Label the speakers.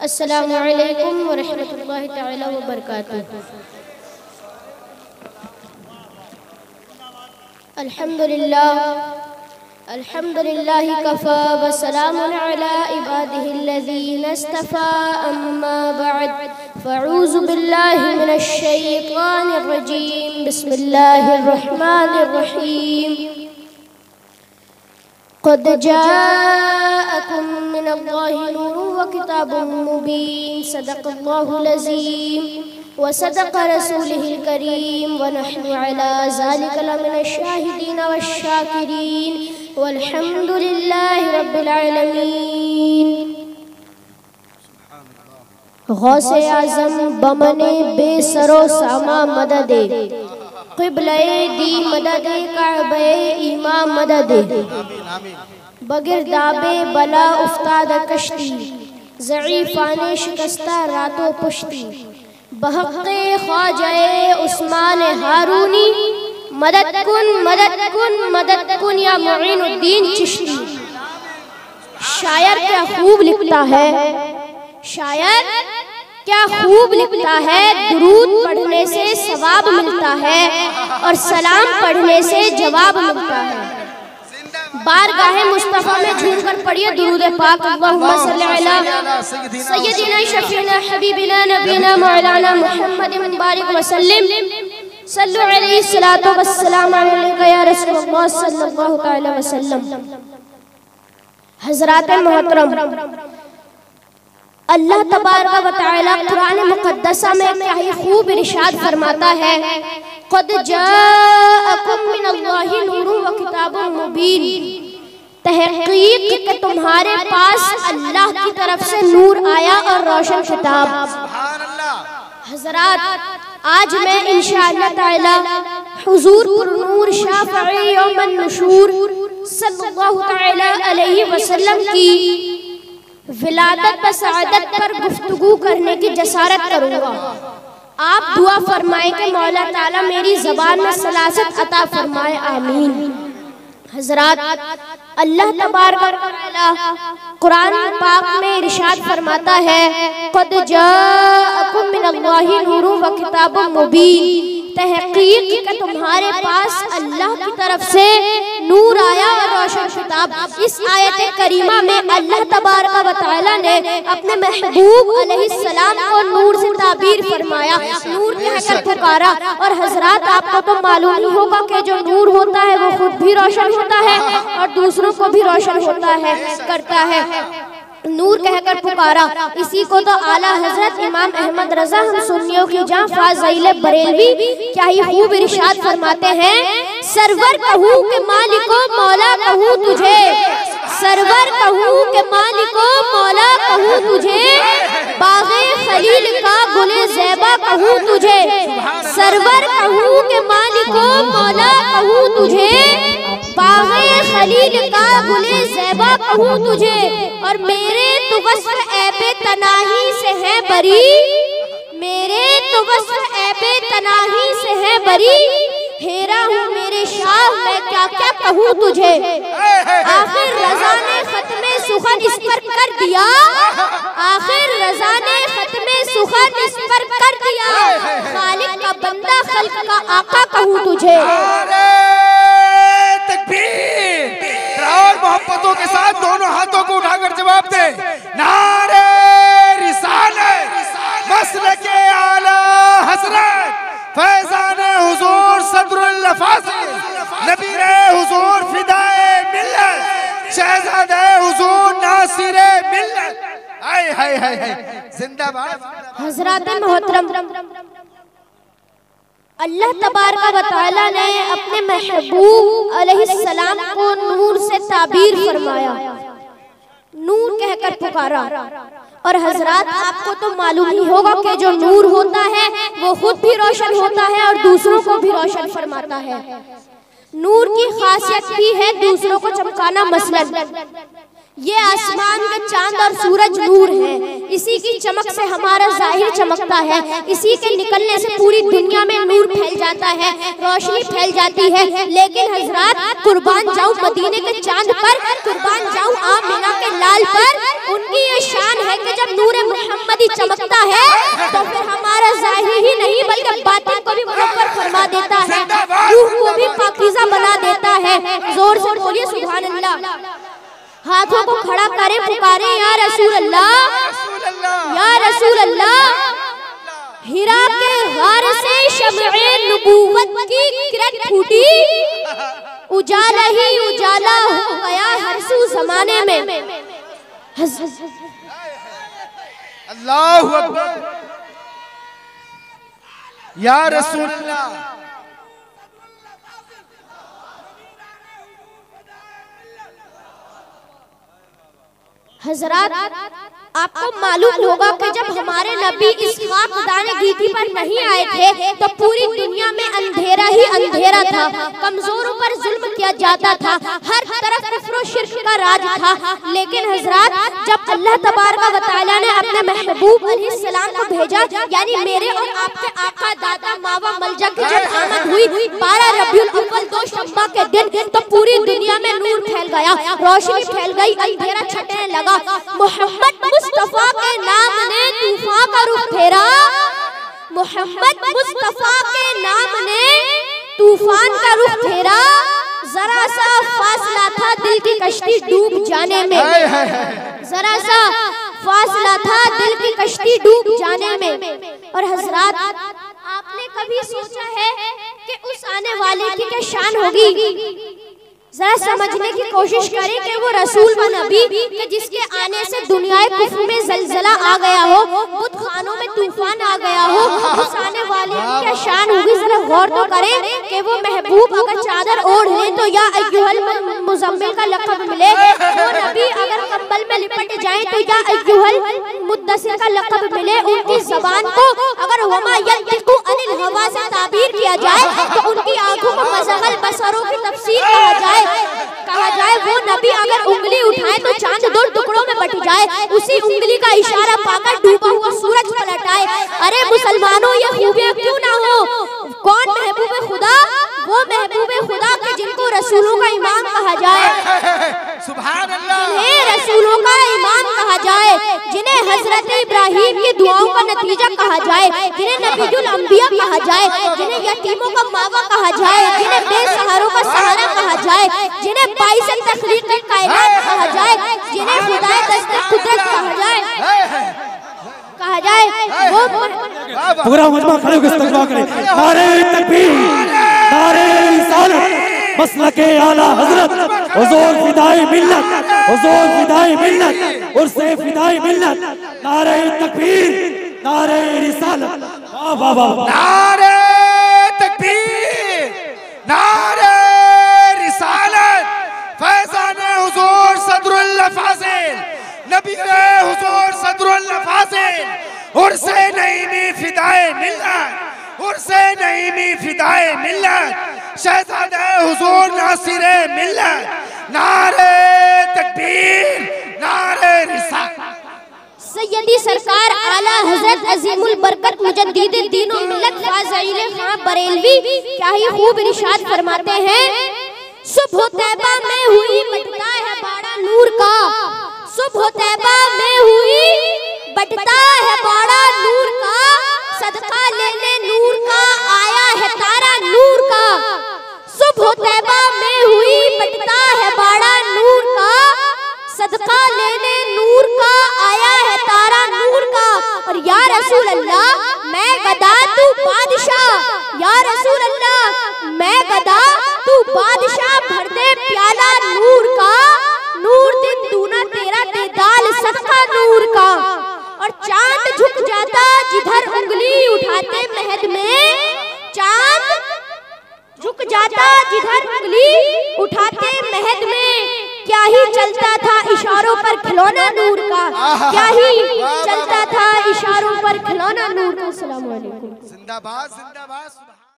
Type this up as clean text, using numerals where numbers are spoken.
Speaker 1: अस्सलामु अलैकुम व रहमतुल्लाहि तआला व बरकातुहू। अल्हम्दुलिल्लाह कफ़ा व सलामुन अला इबादिहिल्लज़ीना इस्तफ़ा अम्मा बअद फ़अऊज़ु बिल्लाहि मिनश शैतानिर रजीम बिस्मिल्लाहिर रहमानिर रहीम। क़द जाअकुम मिनल्लाहि नूरुन व किताबुम मुबीन सदक़ल्लाहुल अज़ीम व सदक़ रसूलुहुल करीम व नहनु अला ज़ालिका लमिनश शाहिदीन वश्शाकिरीन वल्हम्दुलिल्लाहि रब्बिल आलमीन। गौसे आज़म बमने बेसरो सामा मददे क़िबले दी मददे काबे ईमा मददे बगिरदाबे बला उफ्ताद कश्ती ज़ईफ़ाने शिकस्ता रातों पुश्ती बहक़े ख्वाजाए उस्मान हारूनी मदद कुन या मुईनुद्दीन चिश्ती। शायर क्या खूब लिखता है, शायर क्या खूब लिखता है। दुरूद पढ़ने से सवाब मिलता है और सलाम पढ़ने से जवाब मिलता है। बारगाहे मुस्तफ़ा में झूम कर पढ़िए दुरूद पाक। अल्लाहुम्मा सल्ली अला सय्यदिना शफीना हबीबिना नबीना मौलाना मुहम्मदिन बारिक वसल्लिम सल्लु अलैहि सलातो वस्सलाम अलैका या रसूलल्लाह सल्लल्लाहु अलैहि वसल्लम। हज़रात मोहतरम, अल्लाह तबारक व तआला कुरान मुक़द्दसा में क्या ही खूब इरशाद फरमाता है, क़द जाअकुम मिनल्लाहि नूरुन व किताबुम मुबीन। तहक़ीक़ के तुम्हारे पास अल्लाह की तरफ से नूर आया और रोशन किताब। हज़रात, आज मैं इंशाअल्लाह ताला हुज़ूर पुरनूर शाफ़ई यौमन नुशूर सल्लल्लाहु ताला अलैहि वसल्लम की विलादत व सआदत पर गुफ्तगू करने की जसारत करूँगा। आप दुआ फरमाए कि मौला ताला मेरी ज़बान में सलासत अता फरमाए, आमीन। हज़रात, अल्लाह तबारक व तआला कुरान पाक में इरशाद फरमाता है, क़द जाअकुम मिनल्लाहि नूरुन व किताबुम मुबीन। तहक़ीक़ के तुम्हारे पास अल्लाह की तरफ से नूर आया और रोशन किताब। इस आयत करीमा में अल्लाह तबारक व तआला ने अपने महबूब अलैहिस्सलाम को नूर से ताबीर फरमाया, नूर कहकर पुकारा। और हज़रात, आपको तो मालूम ही होगा कि जो नूर होता है वो खुद भी रोशन होता है और दूसरों को भी रोशन होता है, करता है। नूर कहकर पुकारा, इसी को तो आला हजरत इमाम अहमद रजा हम सुन्नियों की जान फाज़िल बरेलवी क्या ही खूब इरशाद फरमाते हैं, सरवर कहूँ के मालिको मौला कहूँ तुझे, सरवर कहूँ के मालिको मौला कहूँ तुझे, बाग़े खलील का गुले ज़ैबा कहूँ तुझे, सरवर कहूँ के मालिको मौला कहूँ तुझे, बाग़े खलील का गुले ज़ैबा कहूँ तुझे। और मेरे तो वस्फ़ ऐबे तनाही से है बरी, मेरे तो वस्फ़ ऐबे तनाही से है बरी, हेरा हूँ मेरे शाह मैं क्या क्या कहूँ तुझे। आखिर रज़ा ने ख़त्मे सुख़न इस पर कर दिया, आखिर रज़ा ने ख़त्मे सुख़न इस पर कर दिया, खालिक का बंदा खल्क़ का आका कहूँ तुझे।
Speaker 2: और मोहब्बतों के साथ दोनों हाथों को उठाकर जवाब दे, नारे रिसालत मसलके आला हज़रत फैज़ाने हुज़ूर सदरुल अफ़ाज़िल नबीरे हुज़ूर फ़िदाए मिल्लत शहज़ादे हुज़ूर नासिरे मिल्लत। हाय हाय हाय जिंदाबाद।
Speaker 1: हज़रात मोहतरम, अल्लाह तबारक व तआला ने अपने महबूब अलैहिस्सलाम को नूर से ताबीर फरमाया, नूर कहकर पुकारा। और हज़रात, आपको तो मालूम ही होगा कि जो नूर होता है वो खुद भी रोशन होता है और दूसरों को भी रोशन फरमाता है। नूर की खासियत भी है दूसरों को चमकाना। मसलन ये आसमान में चांद और सूरज नूर है, इसी की चमक से हमारा जाहिर चमकता है, इसी के निकलने से पूरी दुनिया में नूर फैल जाता है, रोशनी फैल जाती है। लेकिन हजरात, कुर्बान जाऊं मदीने के चांद पर, कुर्बान जाऊं आमिना के लाल पर, उनकी ये शान है कि जब नूर मोहम्मदी चमकता है तो फिर हमारा ज़ाहिर ही नहीं बल्कि बातिन को भी मुनव्वर फरमा देता है, रूह को भी पाकीज़ा बना देता है। जोर से बोलिए सुभान अल्लाह। हाथों को खड़ा करें, पुकारे या रसूल अल्लाह, या रसूल अल्लाह। हिरा के गार से शम्ए नबूवत की किरण फूटी, उजाला ही उजाला हो गया हर सू ज़माने में।
Speaker 2: अल्लाहु अकबर। या रसूल अल्लाह।
Speaker 1: हजरात, आपको मालूम होगा कि जब हमारे नबी इस खाकदान गीती पर नहीं आए थे तो पूरी दुनिया में अंधेरा ही अंधेरा था, कमजोरों पर जुल्म किया जाता था, हर तरफ कुफ्र और शिर्क का राज था। लेकिन हजरात, जब अल्लाह तबारक व तआला ने अपने महबूब अलैहिस्सलाम को भेजा, यानी मेरे और आपके आका दादा मावा मलजा की जब आमद हुई 12 रबीउल अव्वल 2 शम्मा के दिन, तो पूरी दुनिया में नूर फैल गया, रोशनी फैल गई, अंधेरा छटने लगा। मोहम्मद मुस्तफा के नाम ने तूफान का रुख फेरा, मोहम्मद मुस्तफा के नाम ने तूफान का रुख फेरा। जरा सा फासला था दिल की कश्ती डूब जाने में, जरा सा फासला था दिल की कश्ती डूब जाने में। और हजरात, आपने कभी सोचा है कि उस आने वाले की क्या शान होगी? जरा समझने की कोशिश करें कि वो रसूल व नबी कि जिसके आने से दुनियाए कुफ्र में जलजला आ गया हो, बुत खानों में तूफान आ गया हो, उस आने वाले की क्या शान होगी? जरा गौर तो करें कि वो महबूब अगर चादर ओढ़ ले तो या अय्युहल मुज़म्मिल का लक़ब मिले, वो नबी अगर कंबल में लिपट जाए तो या अय्युहल मुद्दसिर का लक़ब मिले। उनकी ज़बान को अगर वमा यंतिकु अनिल हवा से ताबीर किया जाए तो उनकी आंखों को मज़गल बसरों की तफसीर कहा जाए। वो नबी अगर उंगली उठाए तो चांद 2 टुकड़ों में बट जाए, उसी उंगली का इशारा पाकर डूबा हुआ सूरज पलटाए। अरे मुसलमानों, ये खूबियां क्यों ना हो? कौन महबूब खुदा? वो महबूब खुदा के जिनको रसूलों का इमाम कहा जाए,
Speaker 2: सुभान अल्लाह,
Speaker 1: जिन्हें रसूलों का इमाम कहा जाए, जिन्हें हजरत इब्राहीम की दुआओं का नतीजा कहा जाए, जिन्हें नबीयुल अंबिया कहा जाए, जिन्हें यतीमों का मावा कहा जाए, जिन्हें बेसहारों का सहारा कहा जाए, जिन्हें बाइस तखलीक कायनात कहा जाए, जिन्हें खुदाए दस्ते कुदरत कहा जाए, वो
Speaker 3: पूरा मजमा खड़े होकर इस्तक़बाल करें। नारे तकबीर, नारे रिसालत, मसलके आला हजरत, हुजूर फिदाई मिल्लत, हुजूर फिदाई मिल्लत, उर्से फिदाई मिल्लत। नारे तकबीर, नारे रिसालत, वाह वाह वाह।
Speaker 2: नारे तकबीर, नारे रिसालत, फैज़ान हुजूर सदरुल फाज़िल, नबी हुजूर सदरुल फाज़िल, उर्से नईमी फिदाए मिल्लत, उर्से नईमी फिदाए मिल्लत, शहज़ादे हुजूर नासिरे मिल्लत। नारे तकबीर, नारे रिसालत।
Speaker 1: सैयदी सरकार आला हजरत अजीमुल बरकत मुजद्दिद दीन और मिल्लत फाज़िल खां बरेलवी क्या ही खूब इरशाद फरमाते हैं। सुबह तैबा में हुई बटता है बाड़ा नूर का, सुबह तैबा में हुई बटता है बाड़ा नूर का, सदका लेने नूर का आया है तारा नूर का। सुबह तैबा में हुई बटता है बाड़ा नूर का, सदका लेने नूर का आया है तारा नूर का। और या रसूल अल्लाह, मैं गदा तू बादशाह, या रसूल अल्लाह, मैं गदा तू बादशाह, भर दे प्याला नूर का, नूर दिन दूना तेरा देदाल सदका नूर का। और चांद झुक जाता जिधर उंगली उठाते महद में, चांद झुक जाता जिधर उंगली उठाते महद में, क्या ही चलता था इशारों पर खिलौना नूर का, क्या ही चलता था इशारों पर खिलौना नूर का। अस्सलाम वालेकुम।
Speaker 2: जिंदाबाद, जिंदाबाद।